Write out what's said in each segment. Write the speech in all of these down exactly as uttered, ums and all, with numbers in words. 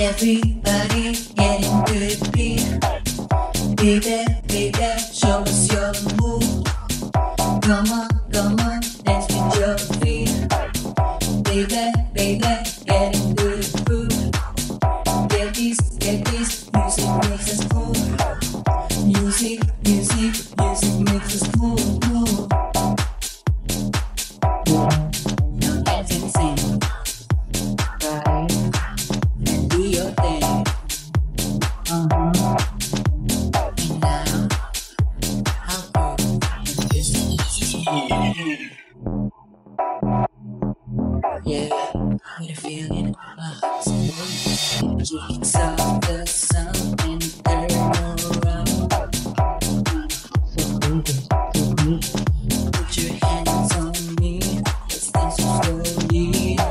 Everybody getting good beat. Baby, baby, show us your move. Come on, come on, dance with your feet. Baby, baby, getting good groove. Get this, get this, music makes us move. Music, music, music makes us move, move. Now dance and sing. Right. And do your thing. Uh-huh. And now, how good is this? Yeah, we're feeling us. Kicks off the sun and turn around. So baby, so me. Put your hands on me. Let's dance slowly.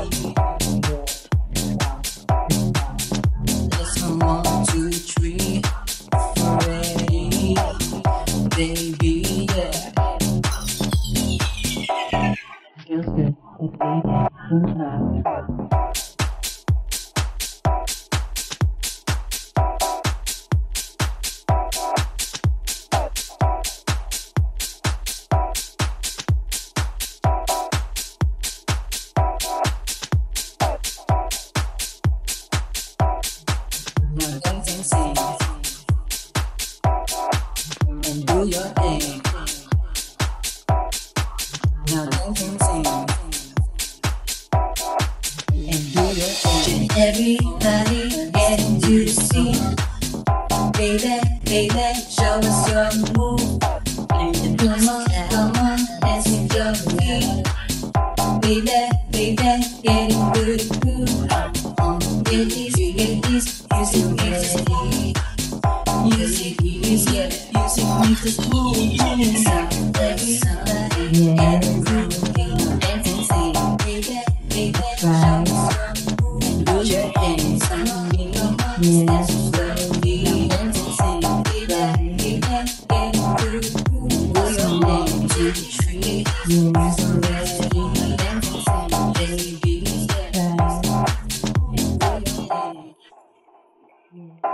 Let's go one, two, three. Ready, baby, yeah. Feels good. It's baby. Inside. Now dance and sing and do your thing. Now dance and sing and do your thing. Everybody get into the scene. Baby, baby, show us your move. Come on, come on, dance with your feet. Baby, baby, getting good groove. Get this, get this, music makes us move. Music, music, music makes us move. Everybody, get groove, dance and sing. Baby, baby, show us your move. And do your thing, come on, come on, dance slowly. Dance and sing, baby, baby, getting good groove. Do your thing to the tree. So ready, dance and sing, baby, yeah. And do your thing.